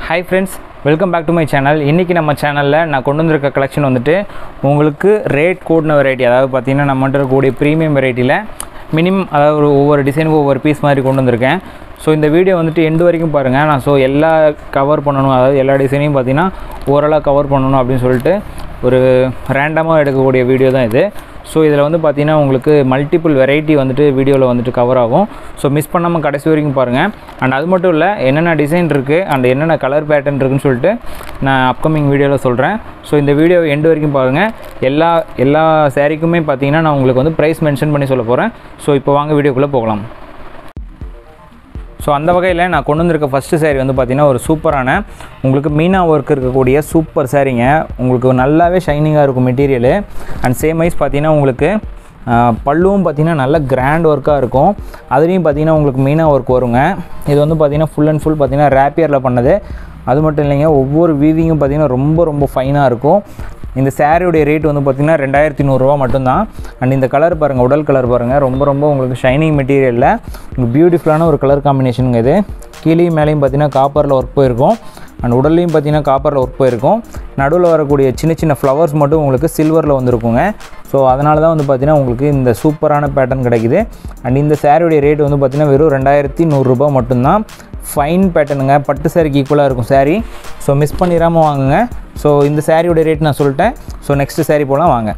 Hi friends, welcome back to my channel. இன்னைக்கு நம்ம சேனல்ல நான் கொண்டு வந்திருக்க கலெக்ஷன் வந்துட்டு உங்களுக்கு ரேட் கோட்ன வெரைட்டி, அதாவது பாத்தீங்கன்னா நம்மட்ட இருக்கக்கூடிய பிரீமியம் வெரைட்டில மினிமம் அதாவது ஒவ்வொரு டிசைனுக்கு ஒவ்வொரு பீஸ் மாதிரி கொண்டு வந்திருக்கேன். ஸோ இந்த வீடியோ வந்துட்டு எண்டு வரைக்கும் பாருங்கள். நான் ஸோ எல்லா கவர் பண்ணணும், அதாவது எல்லா டிசைனையும் பார்த்தீங்கன்னா ஓரளவு கவர் பண்ணணும் அப்படின்னு சொல்லிட்டு ஒரு ரேண்டமாக எடுக்கக்கூடிய வீடியோ தான் இது. ஸோ இதில் வந்து பார்த்திங்கன்னா உங்களுக்கு மல்டிபிள் வெரைட்டி வந்துட்டு வீடியோவில் வந்துட்டு கவர் ஆகும். ஸோ மிஸ் பண்ணாமல் கடைசி வரைக்கும் பாருங்கள். அண்ட் அது மட்டும் இல்லை, என்னென்ன டிசைன் இருக்குது அண்ட் என்னென்ன கலர் பேட்டர்ன் இருக்குன்னு சொல்லிட்டு நான் அப்கமிங் வீடியோவில் சொல்கிறேன். ஸோ இந்த வீடியோ எண்டு வரைக்கும் பாருங்கள். எல்லா சாரீக்குமே பார்த்தீங்கன்னா நான் உங்களுக்கு வந்து ப்ரைஸ் மென்ஷன் பண்ணி சொல்ல போகிறேன். ஸோ இப்போ வாங்க வீடியோக்குள்ளே போகலாம். ஸோ அந்த வகையில் நான் கொண்டு வந்திருக்க ஃபஸ்ட்டு சாரீ வந்து பார்த்திங்கன்னா ஒரு சூப்பரான உங்களுக்கு மீனா ஒர்க் இருக்கக்கூடிய சூப்பர் சாரீங்க. உங்களுக்கு நல்லாவே ஷைனிங்காக இருக்கும் மெட்டீரியலு. அண்ட் சேம் வைஸ் பார்த்திங்கன்னா உங்களுக்கு பல்லுவும் பார்த்திங்கன்னா நல்ல கிராண்ட் ஒர்க்காக இருக்கும். அதுலேயும் பார்த்திங்கன்னா உங்களுக்கு மீனா ஒர்க் வருங்க. இது வந்து பார்த்திங்கன்னா ஃபுல் அண்ட் ஃபுல் பார்த்திங்கன்னா ரேப்பியரில் பண்ணது. அது மட்டும் இல்லைங்க, ஒவ்வொரு வீவிங்கும் பார்த்திங்கன்னா ரொம்ப ஃபைனாக இருக்கும். இந்த சாரியுடைய ரேட் வந்து பார்த்திங்கன்னா 2100 ரூபா மட்டும்தான். அண்ட் இந்த கலர் பாருங்கள், உடல் கலர் பாருங்கள், ரொம்ப உங்களுக்கு ஷைனிங் மெட்டீரியலில் உங்களுக்கு பியூட்டிஃபுல்லான ஒரு கலர் காம்பினேஷனுங்க இது. கீழேயும் மேலேயும் பார்த்திங்கன்னா காப்பரில் ஒர்க் போயிருக்கும். அண்ட் உடல்லையும் பார்த்திங்கன்னா காப்பரில் ஒர்க் போயிருக்கும். நடுவில் வரக்கூடிய சின்ன ஃப்ளவர்ஸ் மட்டும் உங்களுக்கு சில்வரில் வந்துருக்குங்க. ஸோ அதனால தான் வந்து பார்த்திங்கன்னா உங்களுக்கு இந்த சூப்பரான பேட்டர்ன் கிடைக்குது. அண்ட் இந்த சாரியுடைய ரேட் வந்து பார்த்திங்கன்னா வெறும் 2100 ரூபா மட்டும்தான். ஃபைன் பேட்டர்னுங்க, பட்டு சாரிக்கு ஈக்குவலாக இருக்கும் சாரீ. ஸோ மிஸ் பண்ணிடாமல் வாங்குங்க. ஸோ இந்த சாரியோட ரேட் நான் சொல்லிட்டேன். ஸோ நெக்ஸ்ட்டு சாரீ போகலாம் வாங்க.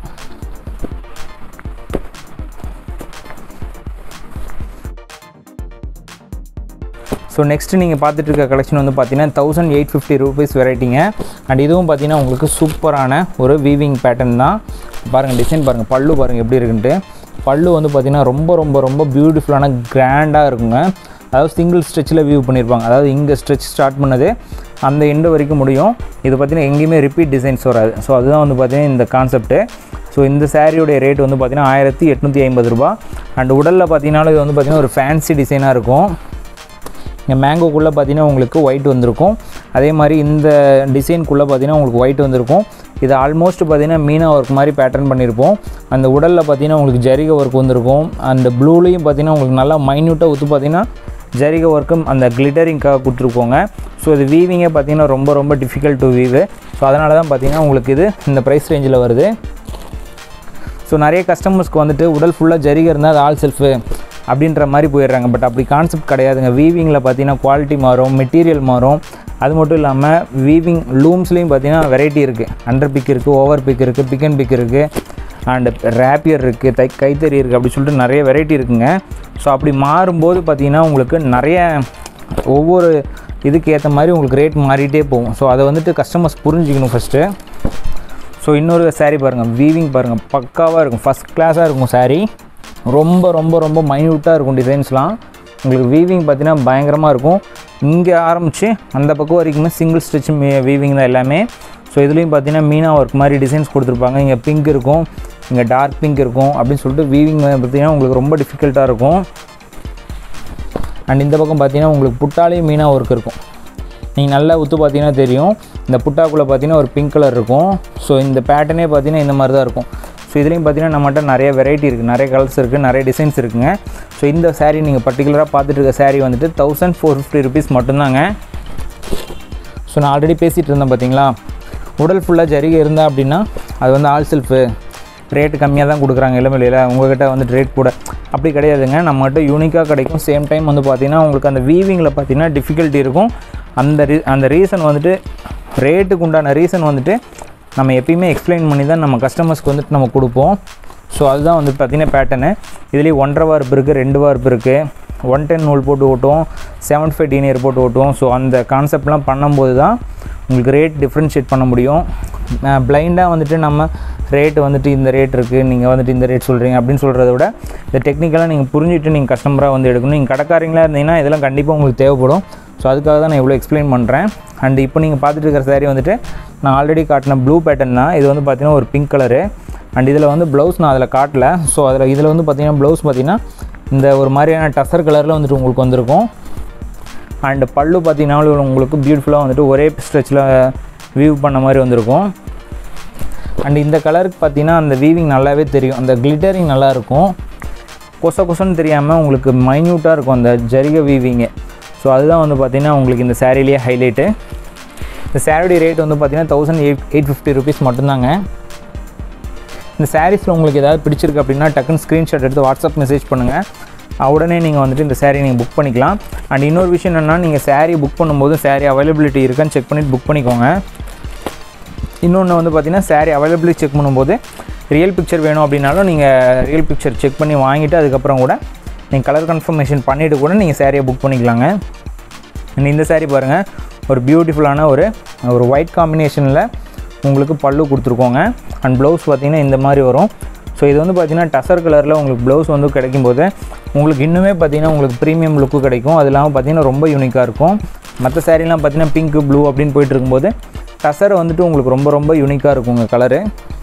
ஸோ நெக்ஸ்ட்டு நீங்கள் பார்த்துட்டு இருக்க கலெக்ஷன் வந்து பார்த்தீங்கன்னா 1850 ரூபீஸ் வெரைட்டிங்க. அண்ட் இதுவும் பார்த்தீங்கன்னா உங்களுக்கு சூப்பரான ஒரு வீவிங் பேட்டர்ன் தான். பாருங்கள் டிசைன் பாருங்கள், பல்லு பாருங்கள் எப்படி இருக்குன்ட்டு. பல்லு வந்து பார்த்திங்கன்னா ரொம்ப பியூட்டிஃபுல்லான கிராண்டாக இருக்குங்க. அதாவது சிங்கிள் ஸ்ட்ரெச்சில் வியூ பண்ணியிருப்பாங்க. அதாவது இங்கே ஸ்ட்ரெச் ஸ்டார்ட் பண்ணது அந்த எண்டு வரைக்கும் முடியும். இது பார்த்திங்கன்னா எங்கேயுமே ரிப்பீட் டிசைன்ஸ் வராது. ஸோ அதுதான் வந்து பார்த்திங்கன்னா இந்த கான்செப்ட்டு. ஸோ இந்த சாரியோடைய ரேட் வந்து பார்த்திங்கன்னா 1850 ரூபா. அண்ட் உடலில் பார்த்திங்கனாலும் இது வந்து பார்த்திங்கன்னா ஒரு ஃபேன்சி டிசைனாக இருக்கும். இங்கே மேங்கோக்குள்ளே பார்த்திங்கன்னா உங்களுக்கு ஒயிட் வந்திருக்கும். அதே மாதிரி இந்த டிசைனுக்குள்ளே பார்த்திங்கன்னா உங்களுக்கு ஒயிட் வந்திருக்கும். இது ஆல்மோஸ்ட் பார்த்திங்கன்னா மீனா ஒர்க் மாதிரி பேட்டர்ன் பண்ணியிருப்போம். அந்த உடலில் பார்த்திங்கன்னா உங்களுக்கு ஜரிகை ஒர்க் வந்திருக்கும். அந்த ப்ளூலேயும் பார்த்திங்கன்னா உங்களுக்கு நல்லா மைன்யூட்டாக ஊற்று பார்த்திங்கன்னா ஜரிகை ஒர்க்கும் அந்த கிளிட்டரிங்காக கொடுத்துருப்போங்க. ஸோ இது வீவிங்கே பார்த்திங்கன்னா ரொம்ப டிஃபிகல்ட் டு வீவு. ஸோ அதனால தான் பார்த்திங்கன்னா உங்களுக்கு இது இந்த ப்ரைஸ் ரேஞ்சில் வருது. ஸோ நிறைய கஸ்டமர்ஸ்க்கு வந்துட்டு உடல் ஃபுல்லாக ஜரிகை இருந்தால் அது ஆல் செல்ஃபு அப்படின்ற மாதிரி போயிடுறாங்க. பட் அப்படி கான்செப்ட் கிடையாதுங்க. வீவிங்கில் பார்த்திங்கன்னா குவாலிட்டி மாறும், மெட்டீரியல் மாறும். அது மட்டும் இல்லாமல் வீவிங் லூம்ஸ்லேயும் பார்த்திங்கன்னா வெரைட்டி இருக்குது. அண்டர் பிக் இருக்குது, ஓவர் பிக் இருக்குது, பிக் அண்ட் பிக் இருக்குது, அண்ட் ரேப்பியர் இருக்குது, கைத்தறி இருக்குது, அப்படி சொல்லிட்டு நிறைய வெரைட்டி இருக்குங்க. ஸோ அப்படி மாறும்போது பார்த்திங்கன்னா உங்களுக்கு நிறைய ஒவ்வொரு இதுக்கு ஏற்ற மாதிரி உங்களுக்கு ரேட் மாறிட்டே போகும். ஸோ அதை வந்துட்டு கஸ்டமர்ஸ் புரிஞ்சிக்கணும் ஃபஸ்ட்டு. ஸோ இன்னொரு சாரீ பாருங்கள், வீவிங் பாருங்கள், பக்காவாக இருக்கும், ஃபஸ்ட் கிளாஸாக இருக்கும் சாரீ. ரொம்ப மைன்யூட்டாக இருக்கும் டிசைன்ஸ்லாம். உங்களுக்கு வீவிங் பார்த்திங்கன்னா பயங்கரமாக இருக்கும். இங்கே ஆரம்பித்து அந்த பக்கம் வரைக்குமே சிங்கிள் ஸ்டிச் வீவிங் தான் எல்லாமே. ஸோ இதுலேயும் பார்த்திங்கன்னா மீனா ஒர்க் மாதிரி டிசைன்ஸ் கொடுத்துருப்பாங்க. இங்கே பிங்க் இருக்கும், இங்கே டார்க் பிங்க் இருக்கும் அப்படின்னு சொல்லிட்டு வீவிங் பார்த்திங்கன்னா உங்களுக்கு ரொம்ப டிஃபிகல்ட்டாக இருக்கும். அண்ட் இந்த பக்கம் பார்த்திங்கன்னா உங்களுக்கு புட்டாலேயும் மீனா ஒர்க் இருக்கும். நீங்கள் நல்லா உத்து பார்த்தீங்கன்னா தெரியும். இந்த புட்டாக்குள்ளே பார்த்திங்கன்னா ஒரு பிங்க் கலர் இருக்கும். ஸோ இந்த பேட்டர்னே பார்த்திங்கன்னா இந்த மாதிரி தான் இருக்கும். ஸோ இதுலேயும் பார்த்திங்கன்னா நம்மகிட்ட நிறைய வெரைட்டி இருக்குது, நிறைய கலர்ஸ் இருக்குது, நிறைய டிசைன்ஸ் இருக்குங்க. ஸோ இந்த சாரீ நீங்கள் பர்டிகுலராக பார்த்துட்டு இருக்க சாரீ வந்துட்டு 1450 ரூபீஸ் மட்டும்தாங்க. ஸோ நான் ஆல்ரெடி பேசிகிட்டு இருந்தேன் பார்த்தீங்களா, உடல் ஃபுல்லாக ஜரிகை இருந்தால் அப்படின்னா அது வந்து ஆல் செல்ஃபு ரேட்டு கம்மியாக தான் கொடுக்குறாங்க. இளமையில உங்கள்கிட்ட வந்துட்டு ரேட் கூட அப்படி கிடையாதுங்க. நம்மகிட்ட யூனிக்காக கிடைக்கும். சேம் டைம் வந்து பார்த்திங்கன்னா உங்களுக்கு அந்த வீவிங்கில் பார்த்திங்கன்னா டிஃபிகல்ட்டி இருக்கும். அந்த ரீசன் வந்துட்டு ரேட்டுக்கு உண்டான ரீசன் வந்துட்டு நம்ம எப்பயுமே எக்ஸ்பிளைன் பண்ணி தான் நம்ம கஸ்டமர்ஸ்க்கு வந்துட்டு நம்ம கொடுப்போம். ஸோ அதுதான் வந்து பார்த்திங்கன்னா பேட்டர்னு. இதுலேயே 1.5 வார்ப்பு இருக்குது, 2 வார்ப்பு இருக்குது, 110 நூல் போட்டு ஓட்டுவோம், 75 டீனியர் போட்டு ஓட்டுவோம். ஸோ அந்த கான்செப்ட்லாம் பண்ணும்போது தான் உங்களுக்கு ரேட் டிஃப்ரென்ஷியேட் பண்ண முடியும். பிளைண்டாக வந்துட்டு நம்ம ரேட்டு வந்துட்டு இந்த ரேட் இருக்குது, நீங்கள் வந்துட்டு இந்த ரேட் சொல்கிறீங்க அப்படின்னு சொல்கிறத விட இந்த டெக்னிக்கலாக நீங்கள் புரிஞ்சுட்டு நீங்கள் கஸ்டமராக வந்து எடுக்கணும். நீங்கள் கடைக்காரங்களாக இருந்தீங்கன்னா இதெல்லாம் கண்டிப்பாக உங்களுக்கு தேவைப்படும். ஸோ அதுக்காக தான் நான் இவ்வளோ எக்ஸ்பிளைன் பண்ணுறேன். அண்ட் இப்போ நீங்கள் பார்த்துட்டு இருக்கிற சாரீ வந்துட்டு நான் ஆல்ரெடி காட்டின ப்ளூ பேட்டர்ன் தான். இது வந்து பார்த்திங்கன்னா ஒரு பிங்க் கலரு. அண்ட் இதில் வந்து ப்ளவுஸ் நான் அதில் காட்டல. ஸோ இதில் வந்து பார்த்திங்கன்னா ப்ளவுஸ் பார்த்திங்கன்னா இந்த ஒரு மாதிரியான டசர் கலரில் வந்துட்டு உங்களுக்கு வந்திருக்கும். அண்ட் பல்லு பார்த்திங்கனாலும் உங்களுக்கு பியூட்டிஃபுல்லாக வந்துட்டு ஒரே ஸ்ட்ரெச்சில் வீவ் பண்ண மாதிரி வந்திருக்கும். அண்ட் இந்த கலருக்கு பார்த்திங்கன்னா அந்த வீவிங் நல்லாவே தெரியும், அந்த கிளிட்டரிங் நல்லாயிருக்கும். கொசன்னு தெரியாமல் உங்களுக்கு மைன்யூட்டாக இருக்கும் அந்த ஜரிகை வீவிங்கு. ஸோ அதுதான் வந்து பார்த்திங்கன்னா உங்களுக்கு இந்த சாரீலேயே ஹைலைட்டு. இந்த சாரியோட ரேட் வந்து பார்த்தீங்கன்னா 1850 ருபீஸ் மட்டும்தாங்க. இந்த சாரீஸில் உங்களுக்கு ஏதாவது பிடிச்சிருக்கு அப்படின்னா டக்குன்னு ஸ்க்ரீன்ஷாட் எடுத்து வாட்ஸ்அப் மெசேஜ் பண்ணுங்கள். உடனே நீங்கள் வந்துட்டு இந்த சாரீ நீங்கள் புக் பண்ணிக்கலாம். அண்ட் இன்னொரு விஷயம் என்னென்னா, நீங்கள் சாரீ புக் பண்ணும்போது சாரீ அவைலபிலிட்டி இருக்கான்னு செக் பண்ணிவிட்டு புக் பண்ணிக்கோங்க. இன்னொன்று வந்து பார்த்திங்கன்னா, சாரீ அவைலபிலிட்டி செக் பண்ணும்போது ரியல் பிக்சர் வேணும் அப்படின்னாலும் நீங்கள் ரியல் பிக்சர் செக் பண்ணி வாங்கிட்டு அதுக்கப்புறம் கூட நீங்கள் கலர் கன்ஃபர்மேஷன் பண்ணிவிட்டு கூட நீங்கள் சாரியை புக் பண்ணிக்கலாங்க. அண்ட் இந்த சாரீ பாருங்கள், ஒரு பியூட்டிஃபுல்லான ஒரு ஒயிட் காம்பினேஷனில் உங்களுக்கு பல்லு கொடுத்துருக்கோங்க. அண்ட் ப்ளவுஸ் பார்த்திங்கன்னா இந்த மாதிரி வரும். ஸோ இது வந்து பார்த்திங்கன்னா டசர் கலரில் உங்களுக்கு ப்ளவுஸ் வந்து கிடைக்கும்போது உங்களுக்கு இன்னுமே பார்த்திங்கன்னா உங்களுக்கு ப்ரீமியம் லுக்கு கிடைக்கும். அது இல்லாமல் பார்த்திங்கன்னா ரொம்ப யூனிக்காக இருக்கும். மற்ற சாரீலாம் பார்த்திங்கன்னா பிங்க் ப்ளூ அப்படின்னு போயிட்டு இருக்கும்போது டசர் வந்துட்டு உங்களுக்கு ரொம்ப ரொம்ப யூனிக்காக இருக்குங்க கலரு.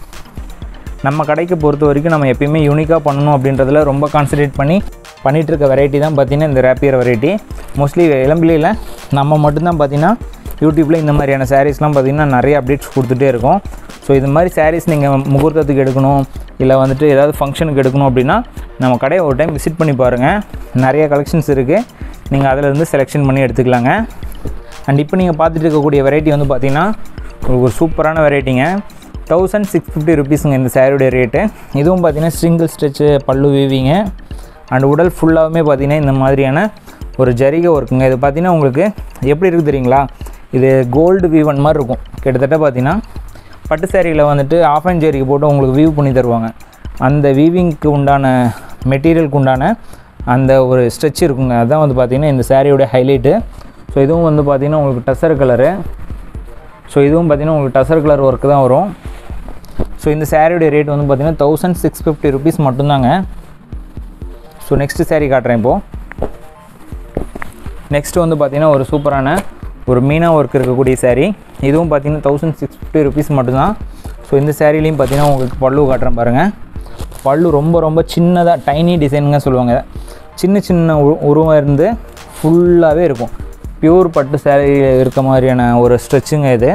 நம்ம கடைக்கு பொறுத்த வரைக்கும் நம்ம எப்பயுமே யூனிக்காக பண்ணணும் அப்படின்றதுல ரொம்ப கான்சன்ட்ரேட் பண்ணிகிட்டு இருக்க வெரைட்டி தான் பார்த்திங்கன்னா இந்த ரேப்பியர் வெரைட்டி. மோஸ்ட்லி இளம்பிள்ளையில் நம்ம மட்டும்தான் பார்த்திங்கன்னா யூடியூப்பில் இந்த மாதிரியான சாரீஸ்லாம் பார்த்திங்கன்னா நிறைய அப்டேட்ஸ் கொடுத்துட்டே இருக்கும். ஸோ இது மாதிரி சாரீஸ் நீங்கள் முகூர்த்தத்துக்கு எடுக்கணும், இல்லை வந்துட்டு ஏதாவது ஃபங்க்ஷனுக்கு எடுக்கணும் அப்படின்னா நம்ம கடையை ஒரு டைம் விசிட் பண்ணி பாருங்கள். நிறைய கலெக்ஷன்ஸ் இருக்குது, நீங்கள் அதிலேருந்து செலெக்ஷன் பண்ணி எடுத்துக்கலாங்க. அண்ட் இப்போ நீங்கள் பார்த்துட்டு இருக்கக்கூடிய வெரைட்டி வந்து பார்த்திங்கன்னா ஒரு சூப்பரான வெரைட்டிங்க. 1650 ருபீஸுங்க இந்த சாரியோடைய ரேட்டு. இதுவும் பார்த்திங்கன்னா சிங்கிள் ஸ்டிச்சு பல்லு வீவிங்க. அண்ட் உடல் ஃபுல்லாகவுமே பார்த்திங்கன்னா இந்த மாதிரியான ஒரு ஜரிகை ஒர்க்குங்க. இது பார்த்திங்கன்னா உங்களுக்கு எப்படி இருக்குது தெரியுங்களா, இது கோல்டு வீவன் மாதிரி இருக்கும். கிட்டத்தட்ட பார்த்திங்கன்னா பட்டு சாரியில் வந்துட்டு ஆஃப் அண்ட் ஜரிகை போட்டு உங்களுக்கு வீவ் பண்ணி தருவாங்க. அந்த வீவிங்க்கு உண்டான மெட்டீரியலுக்கு உண்டான அந்த ஒரு ஸ்ட்ரெச் இருக்குங்க. அதுதான் வந்து பார்த்திங்கன்னா இந்த சாரியோடைய ஹைலைட்டு. ஸோ இதுவும் வந்து பார்த்திங்கன்னா உங்களுக்கு டசர் கலரு. ஸோ இதுவும் பார்த்திங்கன்னா உங்களுக்கு டசர் கலர் ஒர்க்கு தான் வரும். ஸோ இந்த சாரியோடைய ரேட் வந்து பார்த்திங்கன்னா 1650 ருபீஸ் மட்டும்தாங்க. ஸோ நெக்ஸ்ட்டு சாரீ காட்டுறேன் இப்போது. நெக்ஸ்ட்டு வந்து பார்த்திங்கன்னா ஒரு சூப்பரான ஒரு மீனா ஒர்க் இருக்கக்கூடிய சாரீ. இதுவும் பார்த்திங்கன்னா 1650 ருபீஸ் மட்டும்தான். ஸோ இந்த சாரீலையும் பார்த்திங்கன்னா உங்களுக்கு பல்லு காட்டுறேன் பாருங்கள். பல்லு ரொம்ப ரொம்ப சின்னதாக டைனி டிசைனுங்க சொல்லுவாங்க. சின்ன உருவம் இருந்து ஃபுல்லாகவே இருக்கும். பியூர் பட்டு சாரீ இருக்க மாதிரியான ஒரு ஸ்ட்ரெச்சுங்க இது.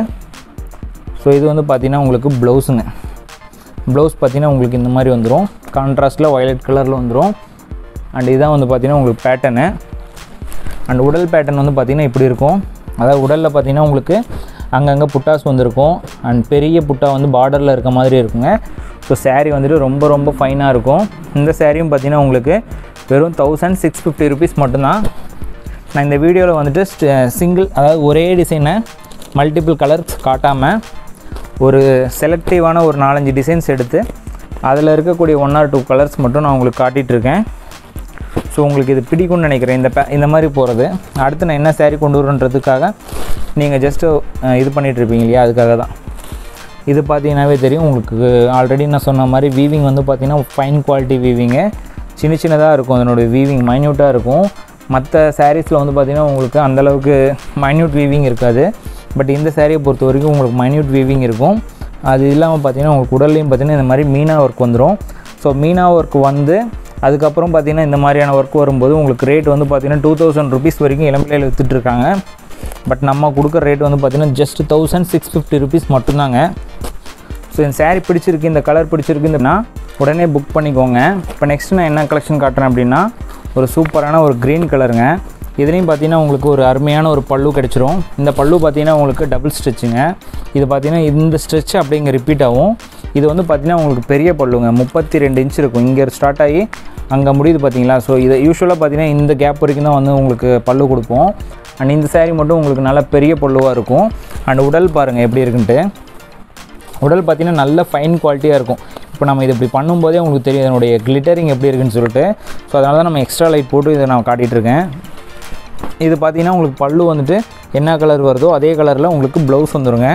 ஸோ இது வந்து பார்த்திங்கன்னா உங்களுக்கு ப்ளவுஸுங்க. ப்ளவுஸ் பார்த்திங்கன்னா உங்களுக்கு இந்த மாதிரி வந்துடும், கான்ட்ராஸ்ட்டில் வயலட் கலரில் வந்துடும். அண்ட் இதான் வந்து பார்த்திங்கன்னா உங்களுக்கு பேட்டர்னு. அண்ட் உடல் பேட்டர்ன் வந்து பார்த்திங்கன்னா இப்படி இருக்கும். அதாவது உடலில் பார்த்திங்கன்னா உங்களுக்கு அங்கங்கே புட்டாஸ் வந்துருக்கும். அண்ட் பெரிய புட்டா வந்து பார்டரில் இருக்க மாதிரி இருக்குங்க. ஸோ சாரீ வந்துட்டு ரொம்ப ரொம்ப ஃபைனாக இருக்கும். இந்த சாரியும் பார்த்திங்கன்னா உங்களுக்கு வெறும் 1650 ருபீஸ் மட்டும்தான். நான் இந்த வீடியோவில் வந்துட்டு சிங்கிள், அதாவது ஒரே டிசைனை மல்டிபிள் கலர்ஸ் காட்டாமல் ஒரு செலக்டிவான ஒரு 4-5 டிசைன்ஸ் எடுத்து அதில் இருக்கக்கூடிய 1 or 2 கலர்ஸ் மட்டும் நான் உங்களுக்கு காட்டிகிட்ருக்கேன். ஸோ உங்களுக்கு இது பிடிக்கும்னு நினைக்கிறேன் இந்த மாதிரி போகிறது. அடுத்து நான் என்ன சாரீ கொண்டு வரன்றதுக்காக நீங்கள் ஜஸ்ட்டு இது பண்ணிகிட்ருப்பீங்க இல்லையா, அதுக்காக தான். இது பார்த்தீங்கன்னாவே தெரியும் உங்களுக்கு. ஆல்ரெடி நான் சொன்ன மாதிரி வீவிங் வந்து பார்த்திங்கன்னா ஃபைன் குவாலிட்டி வீவிங்கு. சின்னதாக இருக்கும் அதனுடைய வீவிங், மைன்யூட்டாக இருக்கும். மற்ற சாரீஸில் வந்து பார்த்திங்கன்னா உங்களுக்கு அந்தளவுக்கு மைன்யூட் வீவிங் இருக்காது. பட் இந்த சாரியை பொறுத்த வரைக்கும் உங்களுக்கு மைன்யூட் வீவிங் இருக்கும். அது இல்லாமல் பார்த்திங்கன்னா உங்களுக்கு உடல்லையும் பார்த்திங்கன்னா இந்த மாதிரி மீனா ஒர்க் வந்துடும். ஸோ மீனா ஒர்க் வந்து அதுக்கப்புறம் பார்த்திங்கன்னா இந்த மாதிரியான ஒர்க் வரும்போது உங்களுக்கு ரேட் வந்து பார்த்திங்கன்னா 2000 ருபீஸ் வரைக்கும் இளம்பிள்ளையில் விற்றுட்ருக்காங்க. பட் நம்ம கொடுக்குற ரேட் வந்து பார்த்திங்கன்னா ஜஸ்ட் 1650 ருபீஸ் மட்டும்தாங்க. ஸோ இந்த சாரீ பிடிச்சிருக்கு, இந்த கலர் பிடிச்சிருக்குன்னா உடனே புக் பண்ணிக்கோங்க. இப்போ நெக்ஸ்ட்டு நான் என்ன கலெக்ஷன் காட்டுறேன் அப்படின்னா ஒரு சூப்பரான ஒரு க்ரீன் கலருங்க. இதுலேயும் பார்த்திங்கன்னா உங்களுக்கு ஒரு அருமையான ஒரு பல்லு கிடச்சிரும். இந்த பல்லு பார்த்திங்கன்னா உங்களுக்கு டபுள் ஸ்ட்ரெச்சுங்க. இது பார்த்திங்கன்னா இந்த ஸ்ட்ரெச் அப்படிங்க ரிப்பீட் ஆகும். இது வந்து பார்த்திங்கன்னா உங்களுக்கு பெரிய பல்லுங்க, 32 இன்ச் இருக்கும். இங்கே ஸ்டார்ட் ஆகி அங்கே முடியுது பார்த்திங்களா. ஸோ இதை யூஸ்வலாக பார்த்திங்கன்னா இந்த கேப் வரைக்கும் தான் வந்து உங்களுக்கு பல்லு கொடுப்போம். அண்ட் இந்த சாரீ மட்டும் உங்களுக்கு நல்லா பெரிய பல்லுவாக இருக்கும். அண்ட் உடல் பாருங்கள் எப்படி இருக்குன்ட்டு. உடல் பார்த்திங்கன்னா நல்ல ஃபைன் குவாலிட்டியாக இருக்கும். இப்போ நம்ம இது இப்படி பண்ணும்போதே உங்களுக்கு தெரியும் அதனுடைய கிளிட்டரிங் எப்படி இருக்குன்னு சொல்லிட்டு. ஸோ அதனால தான் நம்ம எக்ஸ்ட்ரா லைட் போட்டு இதை நான் காட்டிகிட்ருக்கேன். இது பார்த்திங்கன்னா உங்களுக்கு பல்லு வந்துட்டு என்ன கலர் வருதோ அதே கலரில் உங்களுக்கு ப்ளவுஸ் வந்துடுங்க.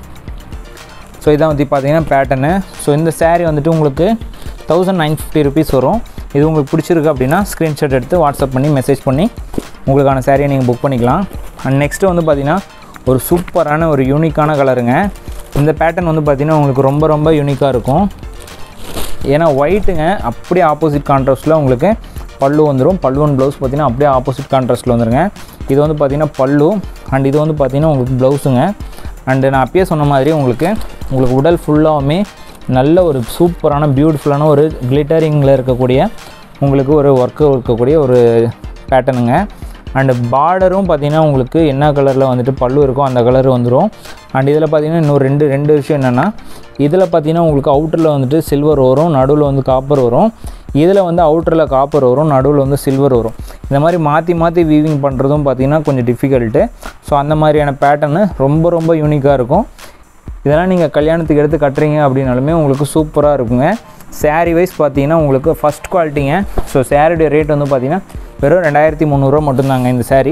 ஸோ இதான் வந்து பார்த்திங்கன்னா பேட்டர்னு. ஸோ இந்த சாரீ வந்துட்டு உங்களுக்கு 1950 ருபீஸ் வரும். இது உங்களுக்கு பிடிச்சிருக்கு அப்படின்னா ஸ்க்ரீன்ஷாட் எடுத்து வாட்ஸ்அப் பண்ணி மெசேஜ் பண்ணி உங்களுக்கான சாரியை நீங்கள் புக் பண்ணிக்கலாம். அண்ட் நெக்ஸ்ட்டு வந்து பார்த்திங்கன்னா ஒரு சூப்பரான ஒரு யூனிக்கான கலருங்க. இந்த பேட்டர்ன் வந்து பார்த்திங்கன்னா உங்களுக்கு ரொம்ப ரொம்ப யூனிக்காக இருக்கும். ஏன்னா ஒயிட்டுங்க அப்படியே ஆப்போசிட் கான்ட்ராஸ்ட்டில் உங்களுக்கு பல்லு வந்துடும். பல்லு அண்ட் ப்ளவுஸ் பார்த்திங்கன்னா அப்படியே ஆப்போசிட் கான்ட்ராஸ்ட்டில் வந்துருங்க. இது வந்து பார்த்திங்கன்னா பல்லு அண்ட் இது வந்து பார்த்திங்கன்னா உங்களுக்கு ப்ளவுஸுங்க. அண்டு நான் அப்பயே சொன்ன மாதிரி உங்களுக்கு உடல் ஃபுல்லாகவுமே நல்ல ஒரு சூப்பரான பியூட்டிஃபுல்லான ஒரு கிளிட்டரிங்கில் இருக்கக்கூடிய உங்களுக்கு ஒரு ஒர்க்கு இருக்கக்கூடிய ஒரு பேட்டர்னுங்க. அண்ட் பார்டரும் பார்த்தீங்கன்னா உங்களுக்கு என்ன கலரில் வந்துட்டு பல்லு இருக்கோ அந்த கலர் வந்துடும். அண்ட் இதில் பார்த்தீங்கன்னா இன்னும் ரெண்டு விஷயம் என்னென்னா, இதில் பார்த்தீங்கன்னா உங்களுக்கு அவுட்டரில் வந்துட்டு சில்வர் வரும், நடுவில் வந்து காப்பர் வரும். இதில் வந்து அவுட்டரில் காப்பர் வரும், நடுவில் வந்து சில்வர் வரும். இந்த மாதிரி மாற்றி வீவிங் பண்ணுறதும் பார்த்தீங்கன்னா கொஞ்சம் டிஃபிகல்ட்டு. ஸோ அந்த மாதிரியான பேட்டர்னு ரொம்ப யூனிக்காக இருக்கும். இதெல்லாம் நீங்கள் கல்யாணத்துக்கு எடுத்து கட்டுறீங்க அப்படின்னாலுமே உங்களுக்கு சூப்பராக இருக்குங்க. சாரீ வைஸ் பார்த்தீங்கன்னா உங்களுக்கு ஃபஸ்ட் குவாலிட்டிங்க. ஸோ சாரியோடைய ரேட் வந்து பார்த்தீங்கன்னா வெறும் 2300 மட்டும்தாங்க இந்த சாரீ.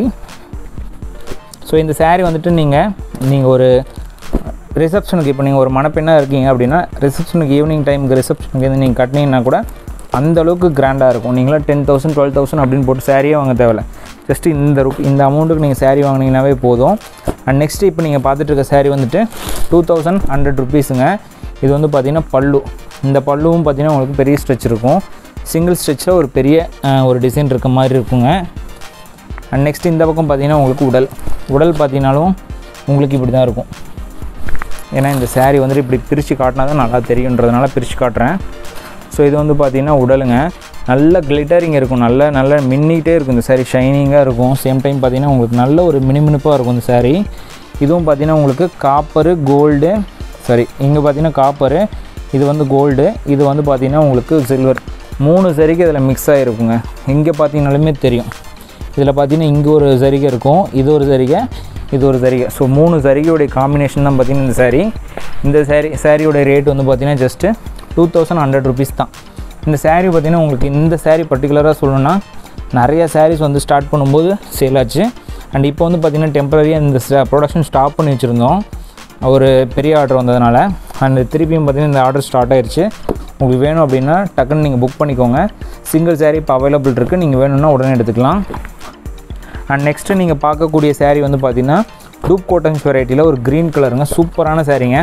ஸோ இந்த சாரீ வந்துட்டு நீங்கள் ஒரு ரிசப்ஷனுக்கு, இப்போ நீங்கள் ஒரு மணப்பெண்ணாக இருக்கீங்க அப்படின்னா ரிசப்ஷனுக்கு ஈவினிங் டைமுக்கு ரிசப்ஷனுக்கு வந்து நீங்கள் கட்டினீங்கன்னா கூட அந்தளவுக்கு கிராண்டாக இருக்கும். நீங்களாம் 10,000 12,000 அப்படின்னு போட்டு சாரியே வாங்க தேவையில்ல. ஜஸ்ட்டு இந்த அமௌண்ட்டுக்கு நீங்கள் சாரீ வாங்கினீங்கன்னாவே போதும். அண்ட் நெக்ஸ்ட்டு இப்போ நீங்கள் பார்த்துட்டு இருக்க சாரீ வந்துட்டு 2100 ருபீஸுங்க. இது வந்து பார்த்திங்கன்னா பல்லு. இந்த பல்லுவும் பார்த்திங்கன்னா உங்களுக்கு பெரிய ஸ்ட்ரெச் இருக்கும். சிங்கிள் ஸ்ட்ரெச்சில் ஒரு பெரிய ஒரு டிசைன் இருக்க மாதிரி இருக்குங்க. அண்ட் நெக்ஸ்ட்டு இந்த பக்கம் பார்த்திங்கன்னா உங்களுக்கு உடல் பார்த்திங்கனாலும் உங்களுக்கு இப்படி தான் இருக்கும். ஏன்னா இந்த சாரீ வந்துட்டு இப்படி பிரித்து காட்டினா தான் நல்லா தெரியுன்றதுனால பிரித்து காட்டுறேன். ஸோ இது வந்து பார்த்திங்கன்னா உடலுங்க. நல்ல கிளிட்டரிங் இருக்கும், நல்ல மின்னிகிட்டே இருக்கும். இந்த சாரீ ஷைனிங்காக இருக்கும். சேம் டைம் பார்த்திங்கன்னா உங்களுக்கு நல்ல ஒரு மினுமினுப்பாக இருக்கும் இந்த சாரீ. இதுவும் பார்த்திங்கன்னா உங்களுக்கு காப்பரு கோல்டு, இங்கே பார்த்திங்கன்னா காப்பரு, இது வந்து கோல்டு, இது வந்து பார்த்திங்கன்னா உங்களுக்கு சில்வர். 3 சரிகை இதில் மிக்ஸ் ஆகிருக்குங்க. இங்கே பார்த்திங்கனாலுமே தெரியும். இதில் பார்த்திங்கன்னா இங்கே ஒரு சரிகை இருக்கும், இது ஒரு சரிகை, இது ஒரு சரிகை. ஸோ 3 சரிகையோடைய காம்பினேஷன் தான் பார்த்திங்கன்னா இந்த சாரீ. இந்த சாரியோடைய ரேட் வந்து பார்த்திங்கன்னா ஜஸ்ட்டு 2100 ருபீஸ் தான். இந்த சாரீ பார்த்திங்கன்னா உங்களுக்கு இந்த சாரீ பர்டிகுலராக சொல்லணுன்னா நிறைய சாரீஸ் வந்து ஸ்டார்ட் பண்ணும்போது சேல் ஆச்சு. அண்ட் இப்போ வந்து பார்த்திங்கன்னா டெம்பரரியாக இந்த ப்ரொடக்ஷன் ஸ்டாப் பண்ணி வச்சுருந்தோம் ஒரு பெரிய ஆர்டர் வந்ததுனால. அண்ட் திருப்பியும் பார்த்திங்கன்னா இந்த ஆர்டர் ஸ்டார்ட் ஆயிடுச்சு. உங்களுக்கு வேணும் அப்படின்னா டக்குன்னு நீங்கள் புக் பண்ணிக்கோங்க. சிங்கிள் சாரீ இப்போ அவைலபிள் இருக்குது, நீங்கள் வேணும்னா உடனே எடுத்துக்கலாம். அண்ட் நெக்ஸ்ட்டு நீங்கள் பார்க்கக்கூடிய சாரீ வந்து பார்த்திங்கன்னா டூப் காட்டன்ஸ் வெரைட்டியில் ஒரு க்ரீன் கலருங்க. சூப்பரான சாரீங்க.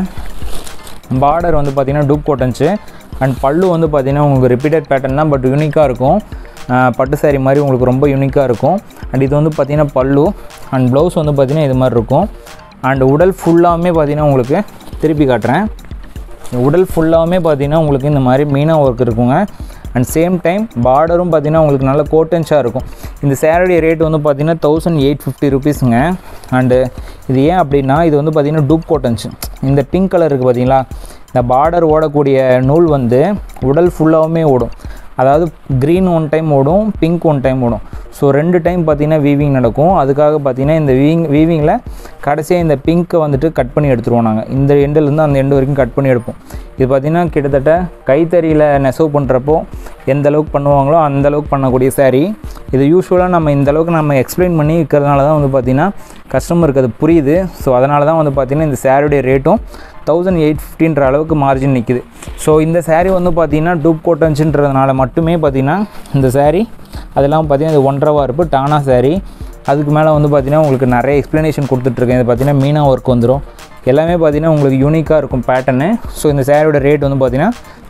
பார்டர் வந்து பார்த்திங்கன்னா டூப் காட்டன்ஸு. அண்ட் பல்லு வந்து பார்த்திங்கன்னா உங்களுக்கு ரிப்பீட்டட் பேட்டர்ன் தான், பட் யூனிக்காக இருக்கும். பட்டு சாரீ மாதிரி உங்களுக்கு ரொம்ப யூனிக்காக இருக்கும். அண்ட் இது வந்து பார்த்திங்கன்னா பல்லு. அண்ட் ப்ளவுஸ் வந்து பார்த்திங்கன்னா இது மாதிரி இருக்கும். அண்ட் உடல் ஃபுல்லாகவே பார்த்திங்கன்னா உங்களுக்கு திருப்பி காட்டுறேன். உடல் ஃபுல்லாகவே பார்த்திங்கன்னா உங்களுக்கு இந்த மாதிரி மீனா ஒர்க் இருக்குங்க. அண்ட் சேம் டைம் பார்டரும் பார்த்திங்கன்னா உங்களுக்கு நல்ல கோட்டன்ஸாக இருக்கும். இந்த சேரீடைய ரேட் வந்து பார்த்திங்கன்னா 1850 ருபீஸுங்க. அண்டு இது ஏன் அப்படின்னா இது வந்து பார்த்திங்கன்னா டூப் காட்டன்ஸ். இந்த பிங்க் கலர் இருக்குது பார்த்திங்களா, இந்த பார்டர் ஓடக்கூடிய நூல் வந்து உடல் ஃபுல்லாகவுமே ஓடும். அதாவது க்ரீன் 1 டைம் ஓடும், பிங்க் 1 டைம் ஓடும். ஸோ 2 டைம் பார்த்திங்கன்னா வீவிங் நடக்கும். அதுக்காக பார்த்திங்கன்னா இந்த வீவிங்கில் கடைசியாக இந்த பிங்க்கை வந்துட்டு கட் பண்ணி எடுத்துருவோம் நாங்கள். இந்த எண்டுலேருந்து அந்த எண்டு வரைக்கும் கட் பண்ணி எடுப்போம். இது பார்த்திங்கன்னா கிட்டத்தட்ட கைத்தறியில் நெசவு பண்ணுறப்போ எந்த அளவுக்கு பண்ணுவாங்களோ அந்தளவுக்கு பண்ணக்கூடிய சாரீ. இது யூஸ்வலாக நம்ம இந்தளவுக்கு நம்ம எக்ஸ்பிளைன் பண்ணி இருக்கிறதுனால தான் வந்து பார்த்திங்கன்னா கஸ்டமருக்கு அது புரியுது. ஸோ அதனால தான் வந்து பார்த்திங்கன்னா இந்த சாரியுடைய ரேட்டும் 1850ன்ற அளவுக்கு மார்ஜின் நிற்கிது. ஸோ இந்த சாரீ வந்து பார்த்திங்கன்னா டூப் காட்டன்ஸுன்றதுனால மட்டுமே பார்த்திங்கன்னா இந்த சாரீ அதெல்லாம் பார்த்திங்கன்னா இது 1.5 வார்ப்பு டானா சாரீ. அதுக்கு மேலே வந்து பார்த்திங்கன்னா உங்களுக்கு நிறைய எக்ஸ்ப்ளனேஷன் கொடுத்துட்ருக்கேன். இது பார்த்திங்கன்னா மீனா ஒர்க் வந்துடும். எல்லாமே பார்த்திங்கன்னா உங்களுக்கு யூனிக்காக இருக்கும் பேட்டர்னு. ஸோ இந்த சாரியோட ரேட் வந்து பார்த்திங்கன்னா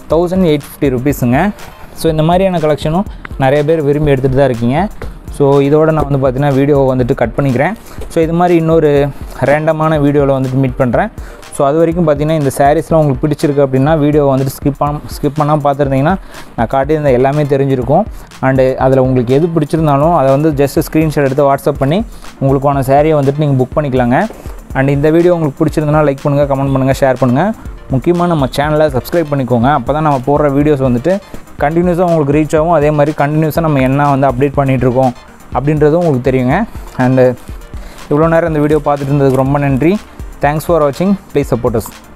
1850 ருபீஸுங்க. ஸோ இந்த மாதிரியான கலெக்ஷனும் நிறைய பேர் விரும்பி எடுத்துகிட்டு தான் இருக்கீங்க. ஸோ இதோட நான் வந்து பார்த்திங்கன்னா வீடியோவை வந்துட்டு கட் பண்ணிக்கிறேன். ஸோ இது மாதிரி இன்னொரு ரேண்டமான வீடியோவில் வந்துட்டு மீட் பண்ணுறேன். ஸோ அது வரைக்கும் பார்த்திங்கன்னா இந்த சாரீஸ்லாம் உங்களுக்கு பிடிச்சிருக்கு அப்படின்னா வீடியோவை வந்துட்டு ஸ்கிப் பண்ணாமல் பார்த்துருந்தீங்கன்னா நான் காட்டியிருந்த எல்லாமே தெரிஞ்சிருக்கும். அண்டு அதில் உங்களுக்கு எது பிடிச்சிருந்தாலும் அதை வந்து ஜஸ்ட் ஸ்க்ரீன்ஷாட் எடுத்து வாட்ஸ்அப் பண்ணி உங்களுக்கான சாரியை வந்துட்டு நீங்கள் புக் பண்ணிக்கலாங்க. அண்ட் இந்த வீடியோ உங்களுக்கு பிடிச்சிருந்தனா லைக் பண்ணுங்கள், கமெண்ட் பண்ணுங்கள், ஷேர் பண்ணுங்கள். முக்கியமாக நம்ம சேனலை சப்ஸ்கிரைப் பண்ணிக்கோங்க. அப்போ தான் நம்ம போடுற வீடியோஸ் வந்துட்டு கண்டினியூஸாக உங்களுக்கு ரீச் ஆகும். அதே மாதிரி கண்டினியூஸாக நம்ம என்ன வந்து அப்டேட் பண்ணிகிட்ருக்கோம் அப்படின்றதும் உங்களுக்கு தெரியுங்க. அண்டு இவ்வளோ நேரம் இந்த வீடியோ பார்த்துட்டு இருந்ததுக்கு ரொம்ப நன்றி. தேங்க்ஸ் ஃபார் வாட்சிங். Please support as.